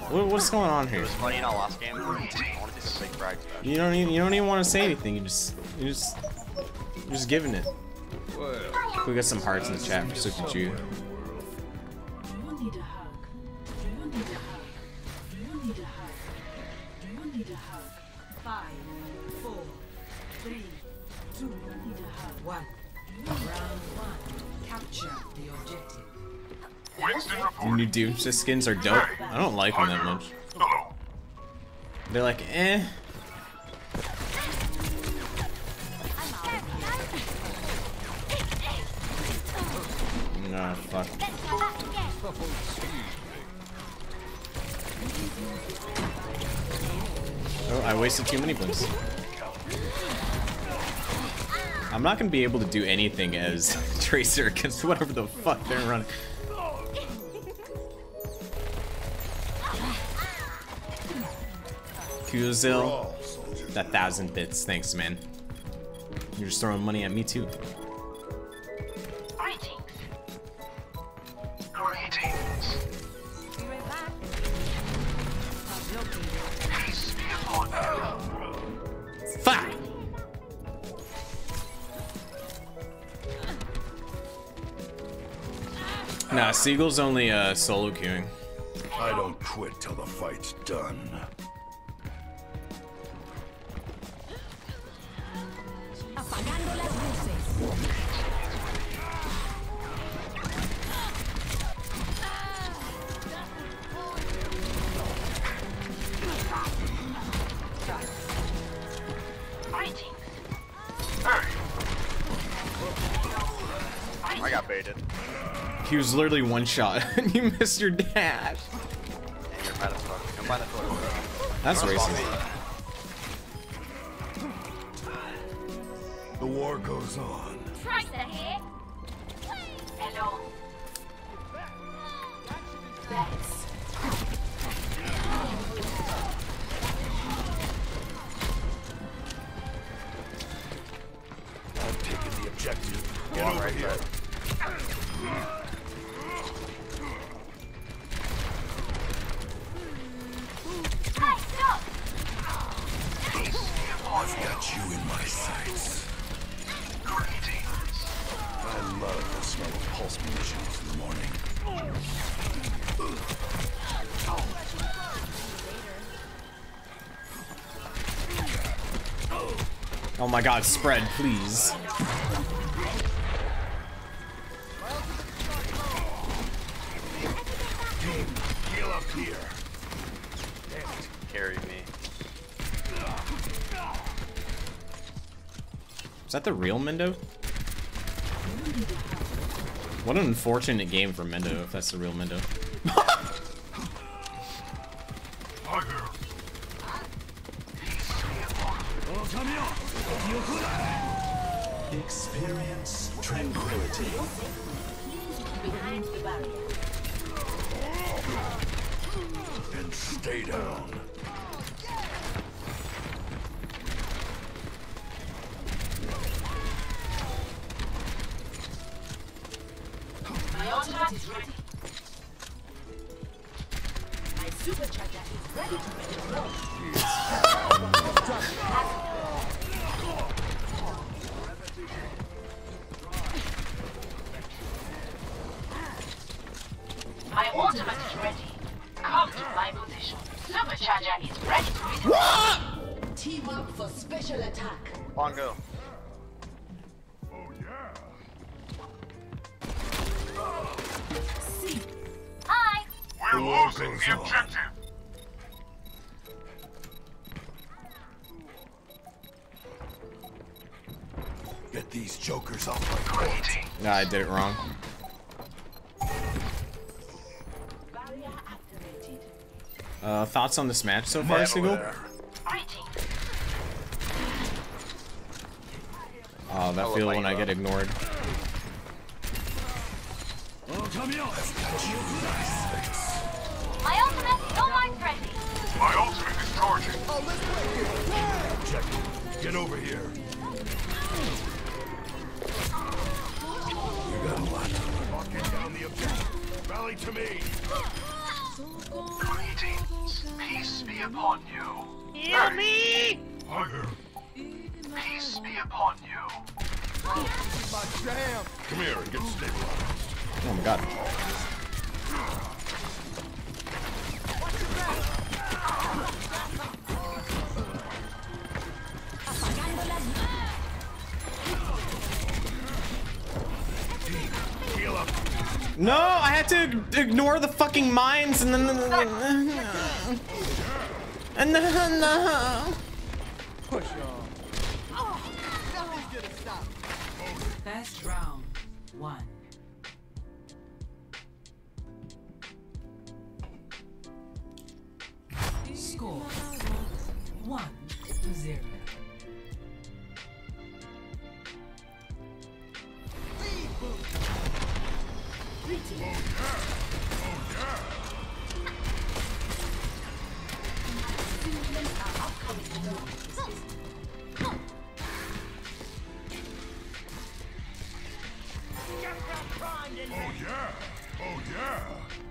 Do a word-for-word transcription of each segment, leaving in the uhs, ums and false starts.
What, what's going on here? It was funny in our last game. I want to see some big frags back. You don't even you don't even want to say anything. You just you just you're just giving it. We got some hearts in the chat for Super Chew. The new Doomsday skins are dope. I don't like them that much. They're like, eh. Nah, fuck. Oh, I wasted too many blinks. I'm not gonna be able to do anything as Tracer against whatever the fuck they're running. Kuzil, that thousand bits. Thanks, man. You're just throwing money at me too. Greetings. Greetings. Be right back. Peace be upon you. Fuck! Nah, Seagull's only uh, solo queuing. I don't quit till the fight's done. Apagando las luces. I got baited. He was literally one shot and you missed your dash. And you're mad as fuck. Come by the photo. That's racist. The war goes on. Tracer here. Hello. Let's. I've taken the objective. Get Walk over right here. there. Hey, stop! I've got you in my sights. Greetings. I love the smell of pulse munitions in the morning. Oh my god, spread, please. Heal up here. Carry me. Is that the real Mendo? What an unfortunate game for Mendo if that's the real Mendo. Experience tranquility. Behind the barrier. And stay down. My ultimate is ready. My supercharger is ready to deploy. My ultimate is ready. Come to my position. Supercharger is ready to deploy. Teamwork for special attack. Bongo. See. Hi. The war goes on. Get these jokers off my court. Nah, I did it wrong. Barrier activated. Uh, thoughts on this match so far, Right Seagull? over there. Greetings. Oh, that I'll feel let when you I up. get ignored. My ultimate is almost ready. My ultimate is charging. Oh, let's play Objective. Get over here. You got a lot. Locking down the objective. Rally to me. Greetings. Peace be upon you. Heal me! Harder. Peace be upon you. My jam. Come here and get stabilized. Oh my god. No, I had to ignore the fucking mines and then and then no. Push on. Nothing's gonna stop. First round, one. Score one to zero. Oh yeah! Oh yeah!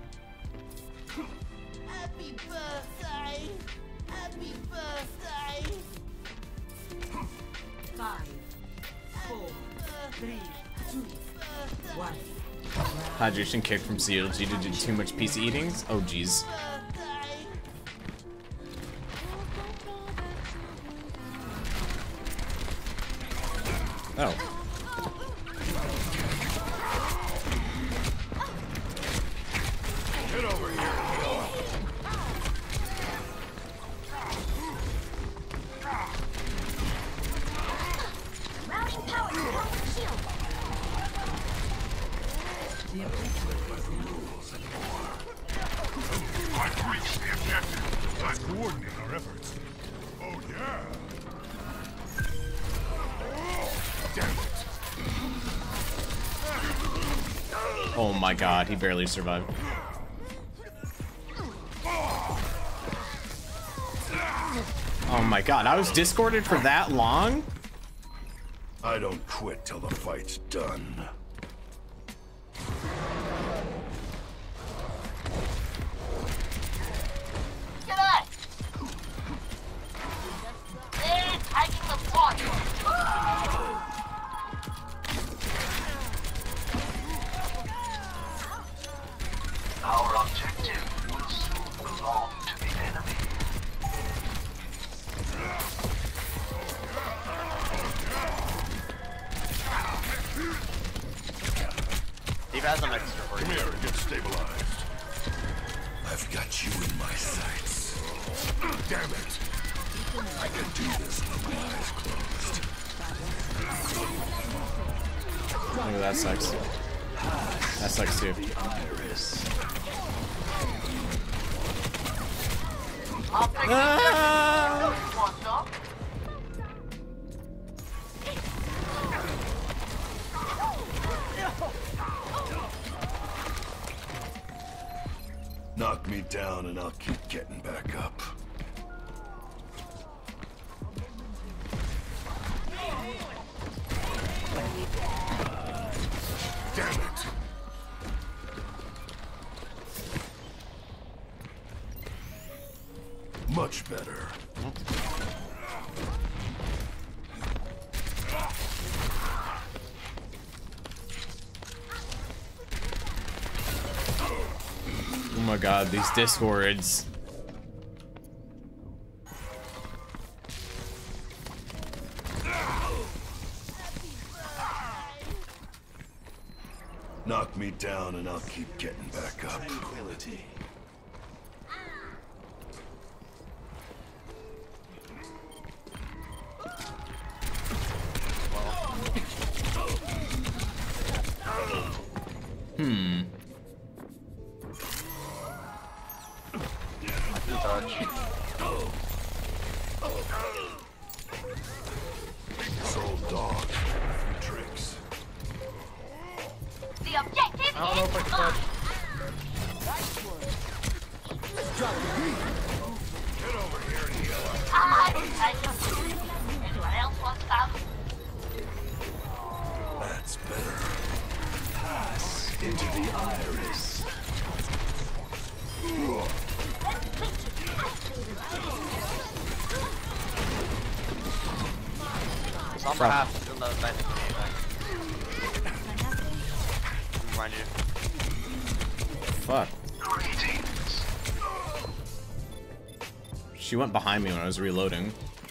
Happy birthday! Happy birthday! Five, four, three, two, one. Hydration kick from C L G due to too much pizza eatings? Oh jeez. Oh. Get over here! Mounting power to power shield. I've reached the objective. Let's coordinate our efforts. Oh yeah! Damn it! Oh my god, he barely survived. Oh my god, I was discorded for that long? I don't quit till the fight's done. G'day! They're taking the point. Our objective will soon belong to the enemy. Steve has an extra for Come you. here and get stabilized. I've got you in my sights. Damn it! I can do this with my eyes closed. Oh, that sucks. That sucks too. I'll bring Ah! you one, dog. Knock me down and I'll keep getting back up. Damn it! Much better. Oh my god, these discords. Knock me down and I'll keep getting back up. Tranquility. Hmm. Touch. Soul dog. A few tricks. The objective I don't know if I is can mine. Get over here and heal up. I will take them. Anyone else want some? That's better. Pass into the iris. Some From- half still not back. Remind you. Fuck. She went behind me when I was reloading.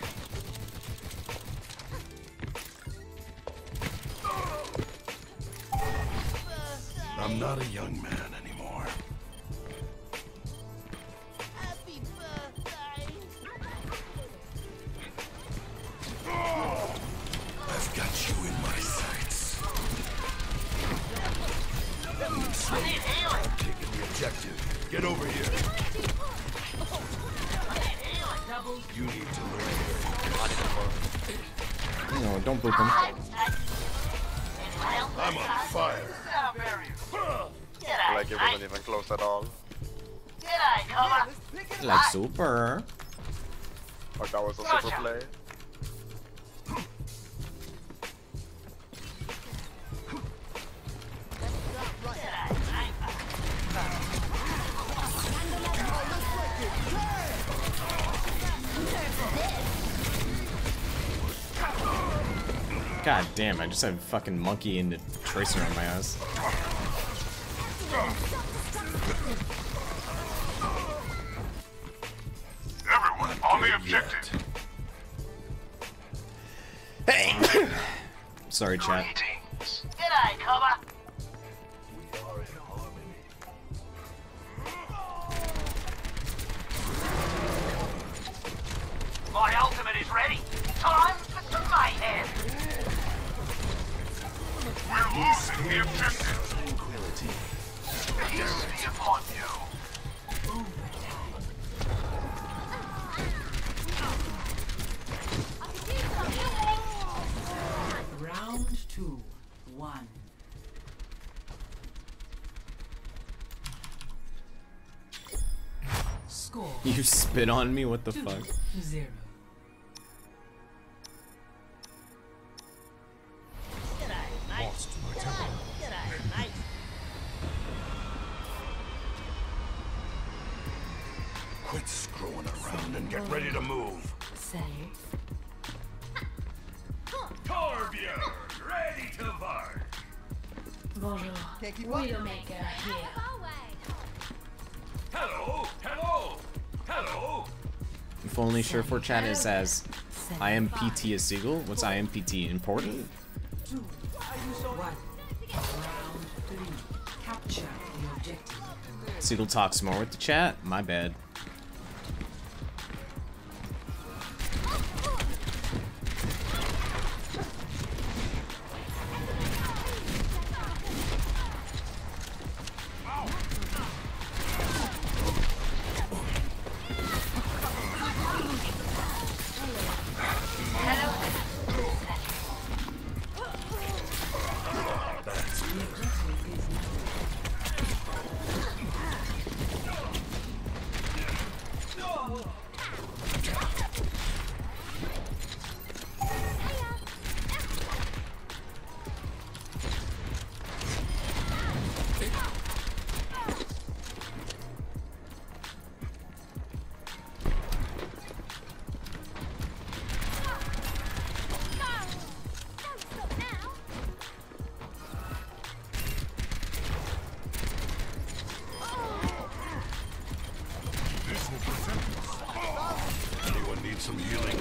I'm not a young man anymore. Happy birthday. I've got you in my sights. I'm taking the objective. Get over here. You need to learn. No, don't boop him. I'm on fire. Like it wasn't even close at all. G'day, Cobra. Like super. Like that was a super play. God damn, I just had fucking monkey and the tracer on my ass. Everyone on the objective. Hey! Sorry, chat. G'day, Cobra. My ultimate is ready. Time for some mayhem. We're losing the objective. Peace be upon you. Round two, one. Score You spit on me? What the two fuck? to zero. Lost my temper. Quit screwing around and get ready to move. Safe. Torbjörn, ready to bark. Bonjour. Can't keep up. Widowmaker here. Hello, hello, hello. If only Sure for chat is as I M P T a Seagull. What's I M P T? Important? Two. One. Round three. Capture the objective. Seagull talks more with the chat? My bad. Anyone need some healing?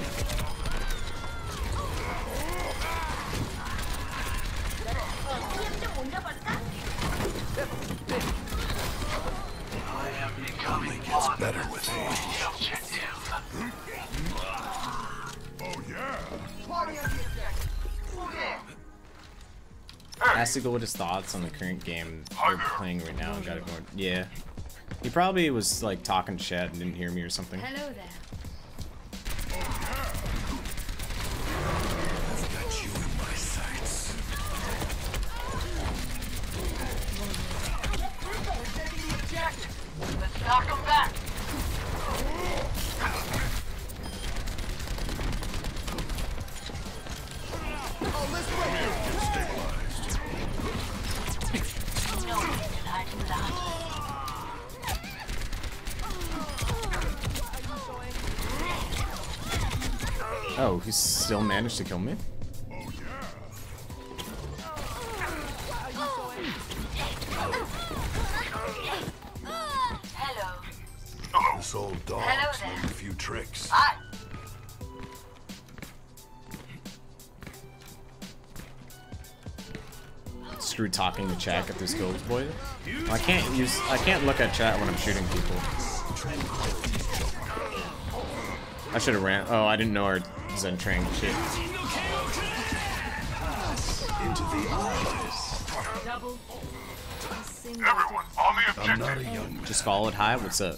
Only gets better with age. Oh yeah. Asked to go with his thoughts on the current game we're playing right now. Gotta go. Yeah. He probably was like talking shit and didn't hear me or something. Hello there. I've got you in my sights. Let's knock them back. Oh, let's break it. Get stabilized. No one can hide from that. Oh, he still managed to kill me? old Hello dogs there. learn a few tricks. Hi. Screw talking to chat at this gold boy. I can't use. I can't look at chat when I'm shooting people. I should have ran. Oh, I didn't know our Zen Trang shit. Into the eyes. Double. Everyone, on the objective. I'm not a young man. Just followed high. What's up?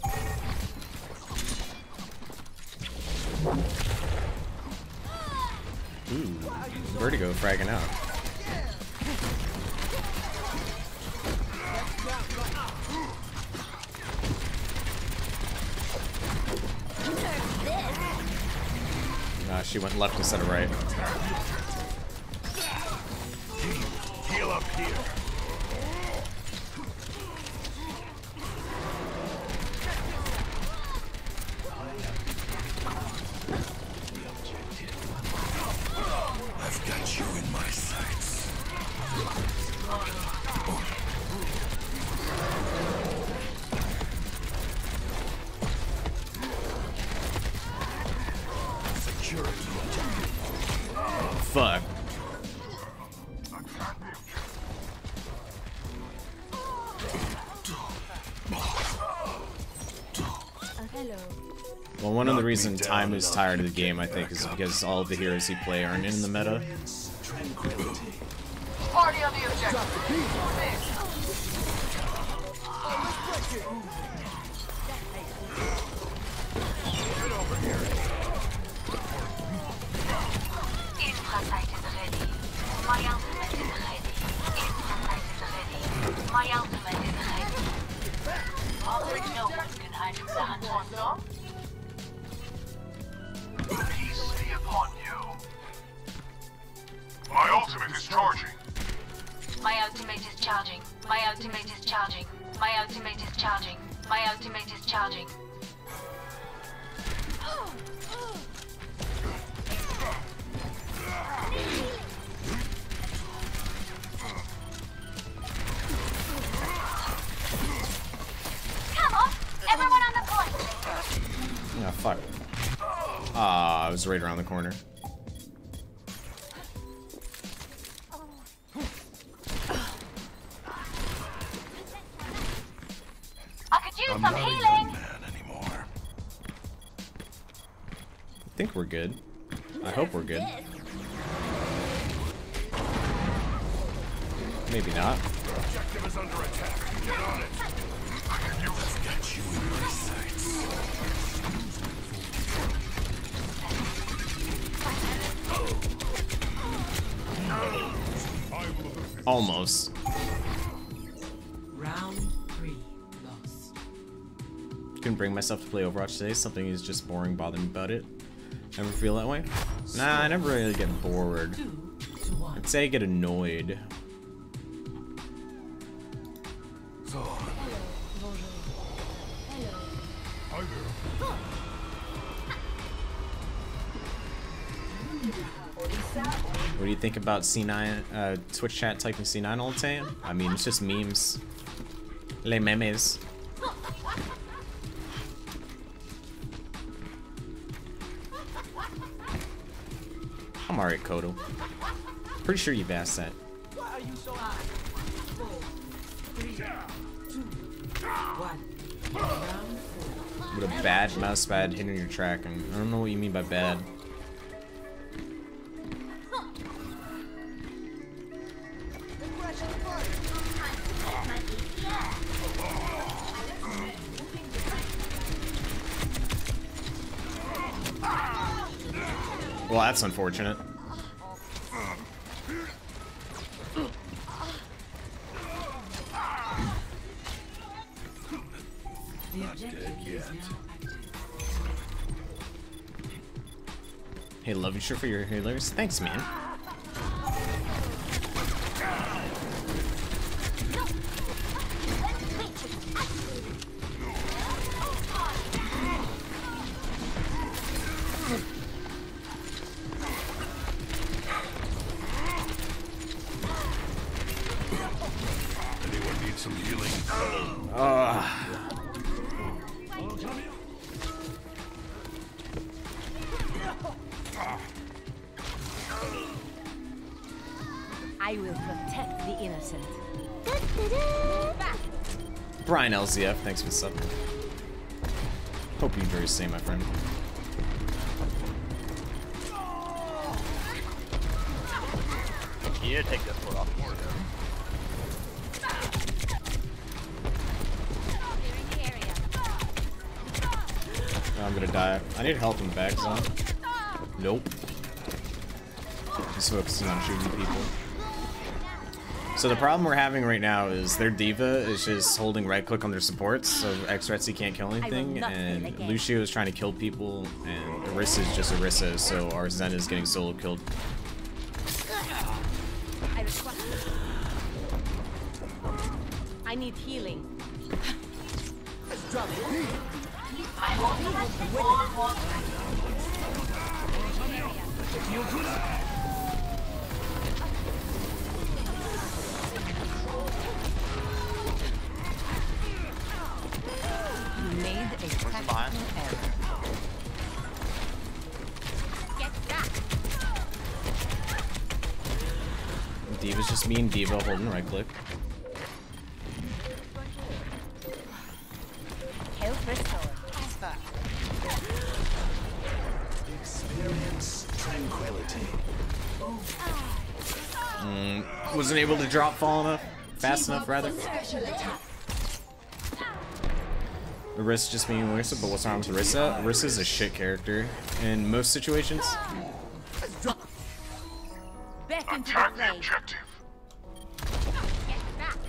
Ooh, Vertigo fragging out. Nah, she went left instead of right. Heal up here. I've got you in my sights. Security. Fuck. Well, one of the reasons Time is tired of the game, I think, is because all of the heroes he play aren't in the meta. Party on the objective. Infrasight is ready. My ultimate is ready. Infrasight is ready. My ultimate is ready. Already no one can hide from the hunt for long. Peace be upon you. My ultimate is charging. My ultimate is charging. My ultimate is charging. My ultimate is charging. My ultimate is charging. Come on, everyone on the point. Ah, fuck. Ah, I was right around the corner. I could use I'm some not a young healing. man anymore. I think we're good. I hope we're good. Maybe not. Objective is under attack. Get on it. I've got you in my sights. Almost. Round three. Lost. Couldn't bring myself to play Overwatch today. Something is just boring, bothering me about it. Ever feel that way? Nah, I never really get bored. Two to one. I'd say I get annoyed. So. Hi there. What do you think about C nine, uh, Twitch chat typing C nine all the time? I mean, it's just memes. Les memes. I'm alright, Kodo. Pretty sure you've asked that. Why are you so high? Four, three, two, one. Round four. With a bad mouse pad hitting your tracking. I don't know what you mean by bad. Well, that's unfortunate. The objective is now active. Hey, love you sure for your healers. Thanks, man. Anyone need some healing? Uh, I will protect the innocent. Brian L Z F, thanks for the sub. Hope you enjoy your stay, my friend. You need to take this one off. Oh, I'm gonna die. I need help in the back zone. Nope. Just focusing on shooting people. So the problem we're having right now is their diva is just holding right click on their supports, so X-Retsy can't kill anything, and Lucio is trying to kill people, and Orisa is just Orisa, so our Zen is getting solo killed. I need healing. You made a tactical error. Get back. Diva's just me and Diva holding right click. Health restored. Experience tranquility. Mm, wasn't able to drop fall enough, fast enough rather. Orisa just being Orisa, but what's wrong with Orisa? Orisa's a shit character in most situations. Back into Attack the the fray. objective. Get back.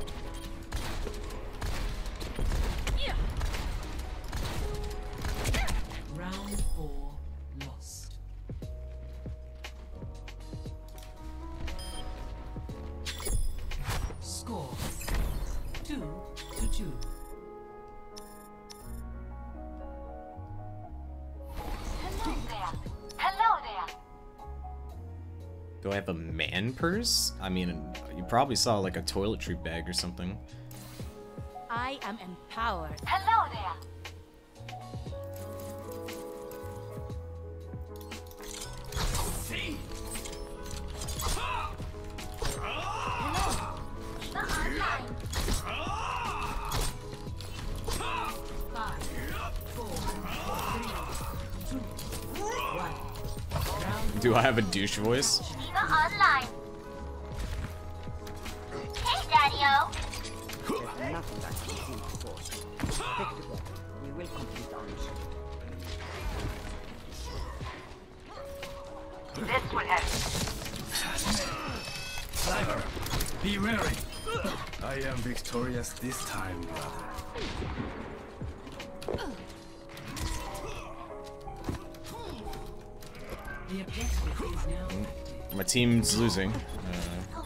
Round four lost. Score two to two. Hello there. Hello there. Do I have a man purse? I mean, you probably saw like a toiletry bag or something. I am empowered. Hello there. Five, four, three, two, one. Round Do I have a douche voice? Eva online. Hey, Daddy-O. Nothing that can seem to force. Stick together. We will complete our mission. This would have. Sniper, be wary. I am victorious this time, brother. the objective is now active. My team's losing. Uh,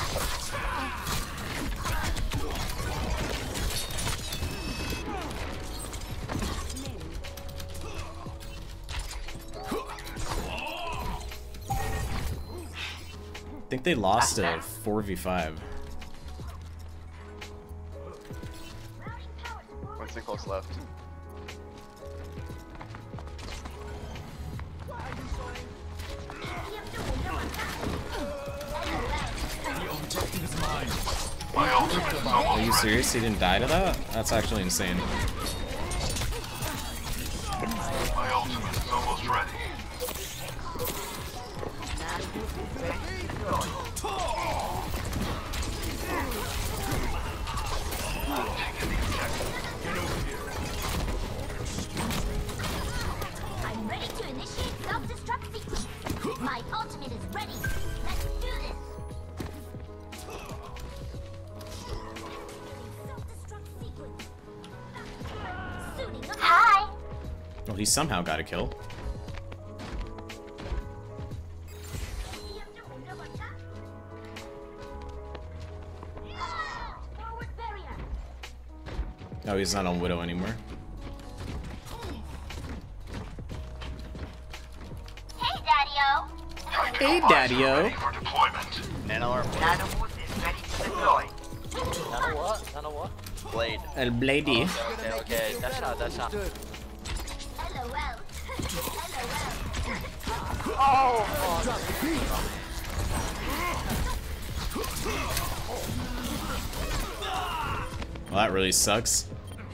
I think they lost a four v five. One thing close left. The objective is mine. My ultimate is Are almost you ready. serious? He didn't die to that? That's actually insane. My ultimate is almost ready. I'm ready to initiate self-destruct sequence. My ultimate is ready. Let's do this. Self-destruct sequence. Suiting up. Hi. Well, he somehow got a kill. Oh, he's not on Widow anymore. Hey, Daddy-O. Hey, Daddy-O. Ready for deployment. Nano or Nanoboot is ready to deploy. Nano what? Nano what? Blade. El Blady. Okay, okay, that's not, that's not. LOL. LOL. Oh, Well, that really sucks.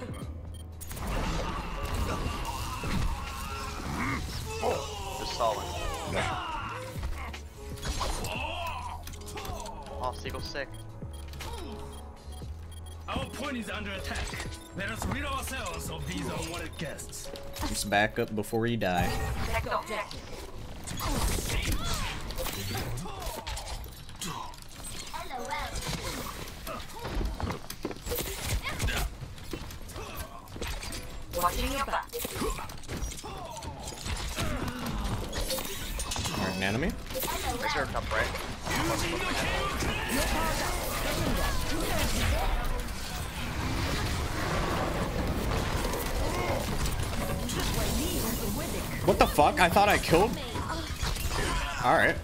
Just solid. Oh, Seagull's sick. Our point is under attack. Let us rid ourselves of these unwanted guests. Just back up before you die. Take the objective. Watching your back. Alright, an enemy. Is there a top right? What the fuck? I thought I killed. Alright.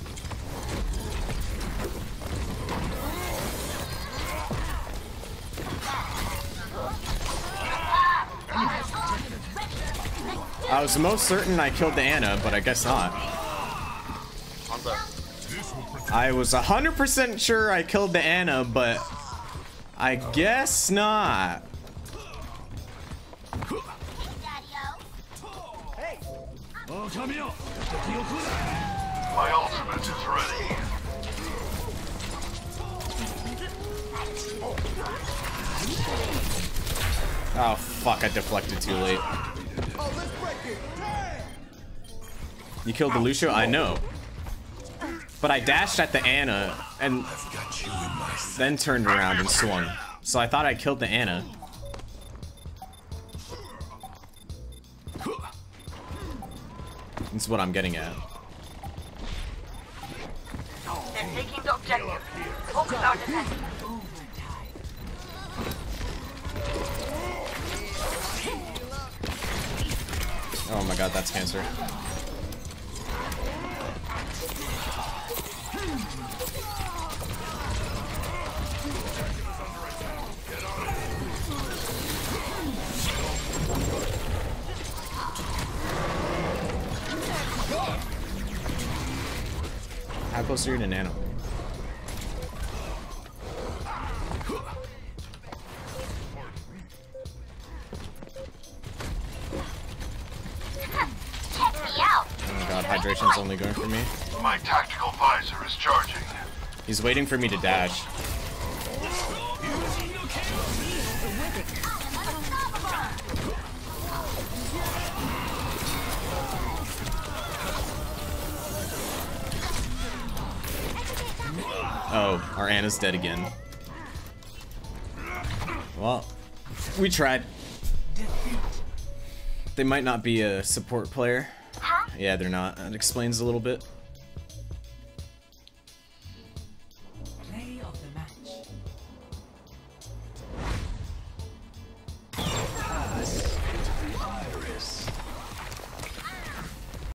I was most certain I killed the Ana, but I guess not. I was one hundred percent sure I killed the Ana, but I guess not. My ultimate is ready. Oh fuck, I deflected too late. You killed the Lucio? I know. But I dashed at the Ana and then turned around and swung. So I thought I killed the Ana. That's what I'm getting at. They're taking the objective. Focus our attack. Oh my god, that's cancer. How close are you to Nano? Oh my god, hydration's only going for me. My tactical visor is charging. He's waiting for me to dash. Oh, our Ana's dead again. Well, we tried. They might not be a support player. Yeah, they're not. That explains a little bit.